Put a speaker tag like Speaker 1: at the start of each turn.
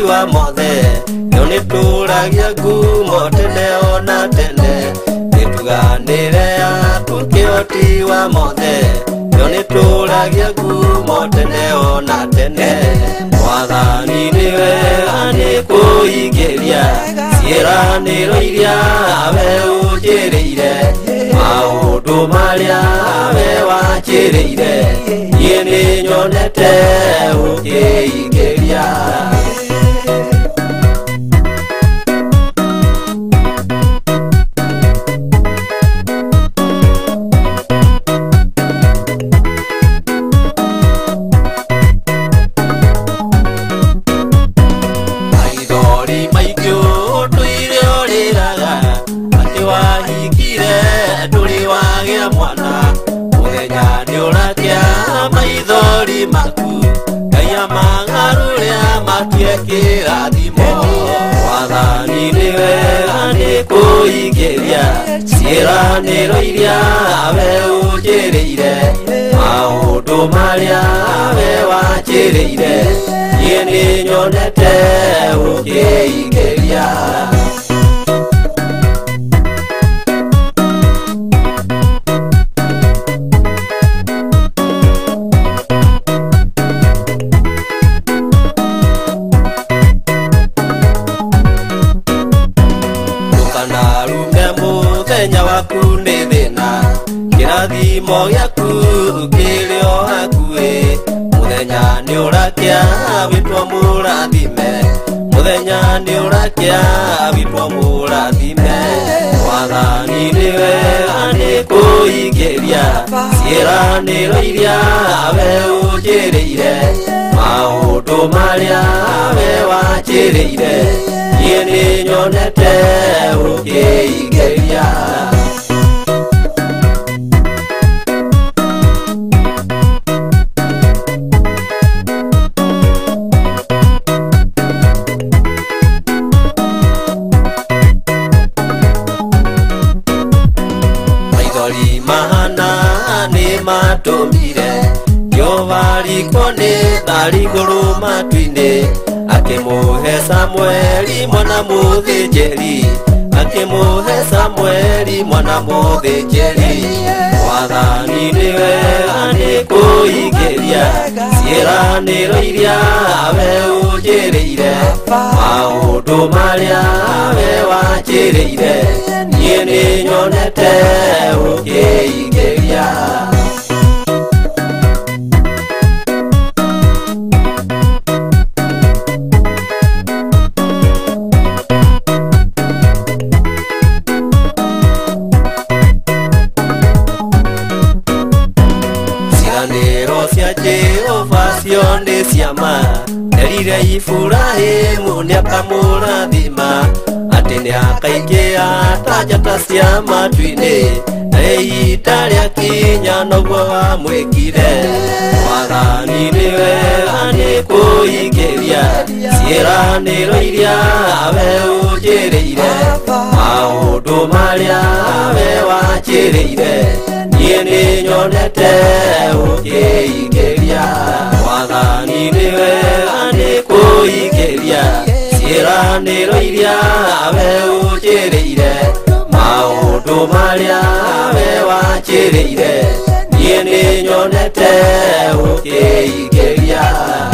Speaker 1: wa mothe yone turagia gumo tene ona tene nituganire tukioti wa mothe yone turagia gumo tene ona tene wathani niwe anikuigeria ciĩranĩro iria we ũnjĩrĩire maũndũ marĩa we wanjĩrĩire niĩ nĩnyonete ũkĩingĩria maku kaya mangaruria matiekirathimo wathani niwe anikuigeria ciĩranĩro iria we ũnjĩrĩire maũndũ marĩa we wanjĩrĩire niĩ nĩnyonete ũkĩingĩria kĩrathimo gĩaku kĩrĩ o hakuhĩ mũthenya nĩ ũrakĩa wĩtwo mũrathime mũthenya nĩ ũrakĩa wĩtwo mũrathime wathani nĩwe anĩkũingĩria ciĩranĩro iria we ũnjĩrĩire maũndũ marĩa we wanjĩrĩire niĩ nĩnyonete ũkĩingĩria matumire yovariko nĩ tharigũrũ matu-inĩ akĩmũhe Samweli mwana mũthĩnjĩri akĩmũhe Samweli mwana mũthĩnjĩri wathani nĩwe anĩkũingĩria ciĩranĩro iria we ũnjĩrĩire maũndũ marĩa we wanjĩrĩire niĩ nĩnyonete ũkĩingĩria nĩ ciama erire Iburahĩmu nĩakamũrathima atĩ nĩakaingĩha ta njata cia matu-inĩ na ihinda rĩakinya noguo wamwĩkire wathani nĩwe anĩkũingĩria ciĩranĩro iria we ũnjĩrĩire maũndũ marĩa we wanjĩrĩire niĩ nĩnyonete ũkĩingĩria wathani nĩwe anĩkũingĩria ciĩranĩro iria we ũnjĩrĩire maũndũ marĩa we wanjĩrĩire niĩ nĩnyonete ũkĩingĩria